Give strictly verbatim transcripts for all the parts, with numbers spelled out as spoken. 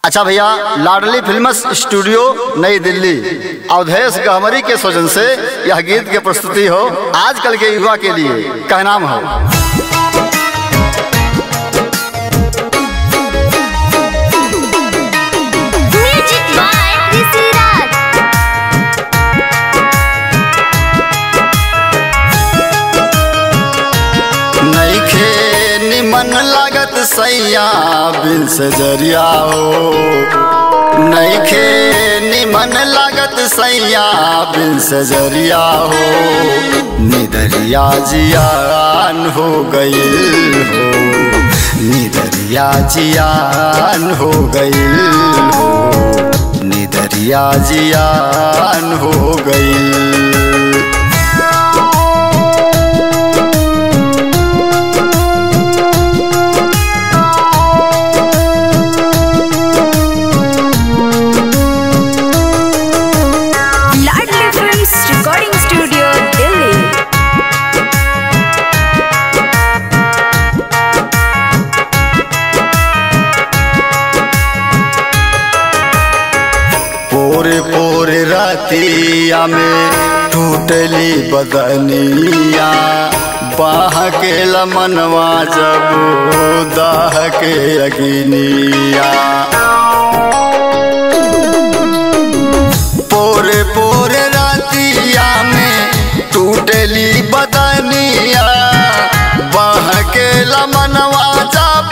अच्छा भैया, लाडली films studio नई दिल्ली अवधेश गहमरी के सौजन से यह गीत की प्रस्तुति हो आजकल के युवा के लिए। क्या नाम हो? मन लागत सैया बिन से जरिया हो, नईखे निमन लागत सैया बिन से जरिया हो, निदरिया जियान हो गईल हो, निदरिया जियान हो गईल हो, निदरिया जियान हो गईल। पोरे पोरे रातिया में टूटली बदनिया, बाह के लमनवा जब दाह के अग्निया। पोरे पोरे रातिया में टूटली बदनिया, बाह के लमनवा जब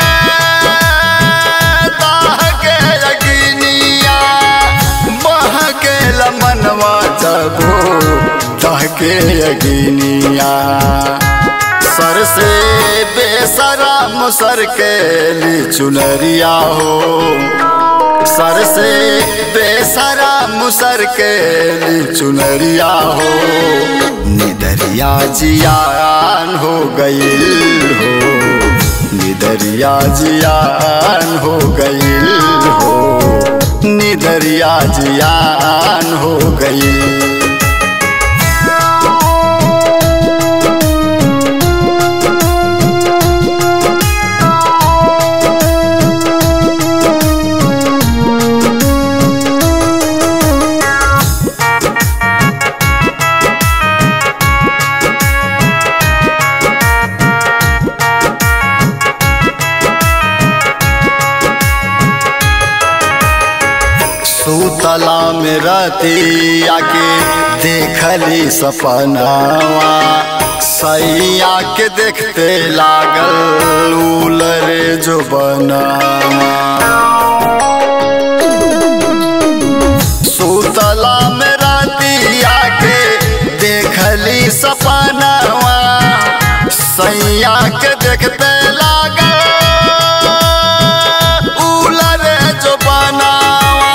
मनवा जबो तहके अगिनिया। सर से बेसरा मुसर के ली चुनरिया हो, सर से बेसरा मुसर के ली चुनरिया हो, निदरिया जियान हो गईल हो, निदरिया जियान हो गईल हो, निदरिया जियान हो गई। सूतला में रातिया के देखली सपनावा, सैया के देखते लागल उलरे जो बनावा। सूतला में रातिया के देखली सपनावा, सैया के देखते लागल उलरे जो बनावा,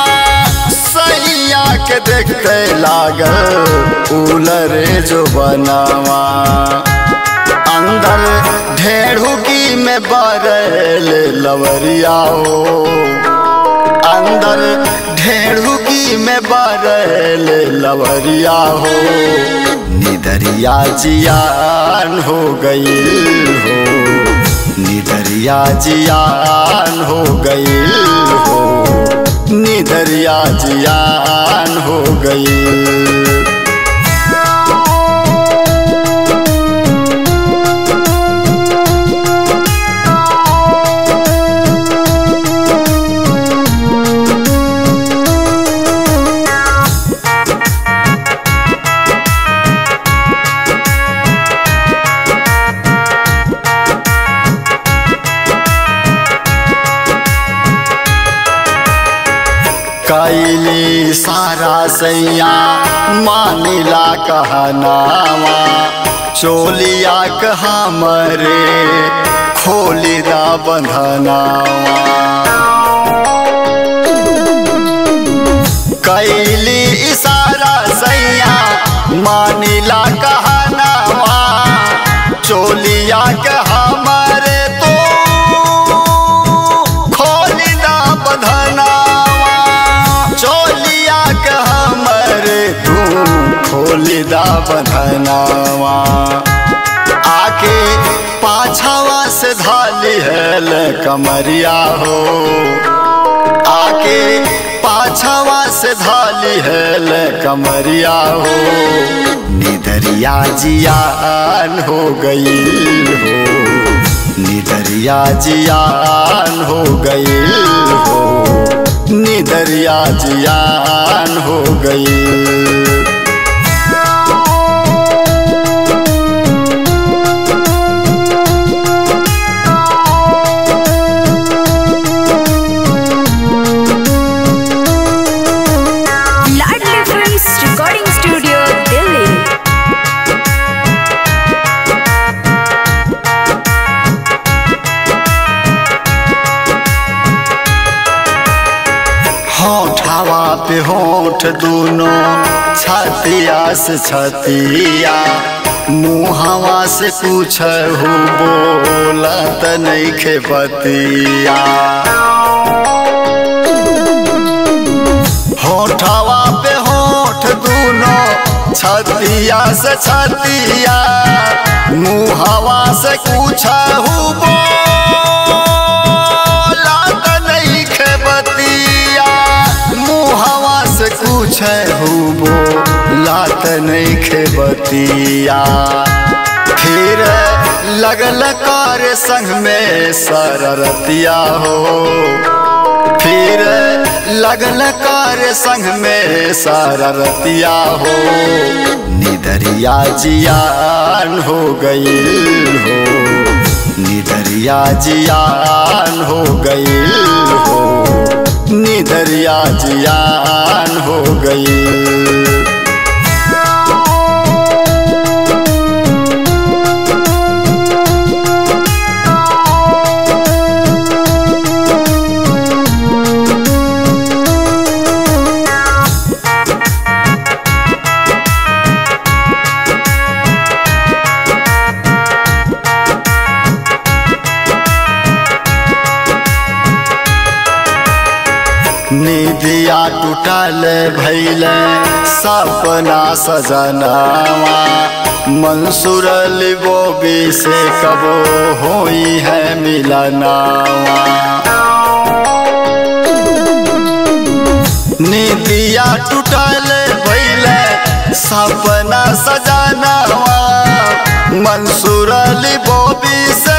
के देखते लागल उलरे जो बनावा। अंदर ढेढ़ुकी में बरल लवरिया हो, अंदर ढेढ़ुकी में बरल लवरिया हो, निदरिया जियान हो गईल हो, निदरिया जियान हो गईल हो, निदरिया जियान हो गई। कैली सारा सैया मानिला कहनावा, चोलिया कहा मरे खोली दा बंधनावा। कैली इशारा सैया मानिला कहनावा, चोलिया कहा मरे तो खोली दा बंधनावा। चोलिया के हमरे तू खोलिदा बंधनावा, आके पाछावा से धाली है कमरिया हो, धाली है ले कमरिया हो, निदरिया जियान हो गई हो, निदरिया जियान हो गई हो, निदरिया जियान हो गई। होठवा पे होठ दोनों छतिया से छतिया, मुहवा से कुछ हो बोलत नहीं खे बतिया। होठवा पे होठ दोनों छतिया से छतिया, मुहवा से कुछ हो कुछ हुबो लात नहीं खे बतिया। फिर लगल कर संग में सररतिया हो, फिर लगल कर संग में सररतिया हो, निदरिया जियान हो गई हो, निदरिया जियान हो गई हो, निदरिया जियान हो गई। निदिया टूटल भैल सपना सजनावा, मंसूर लिबोबी से कबो होई है मिलनावा। निदिया टूटल भैल सपना सजनावा, मंसूर लिबोबी से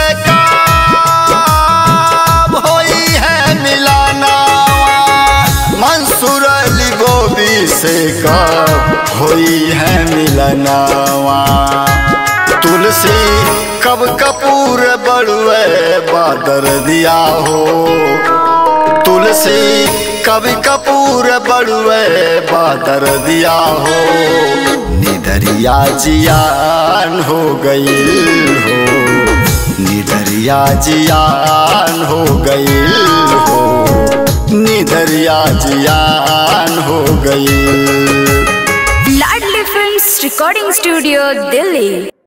से कब होई है मिलनावा। तुलसी कब कपूर बड़ुए बादर दिया हो, तुलसी कब कपूर बड़ुए बादर दिया हो, निदरिया जियान हो गई हो, निदरिया जियान हो गई हो, निदरिया जियान हो गई। Ladli films recording studio Delhi.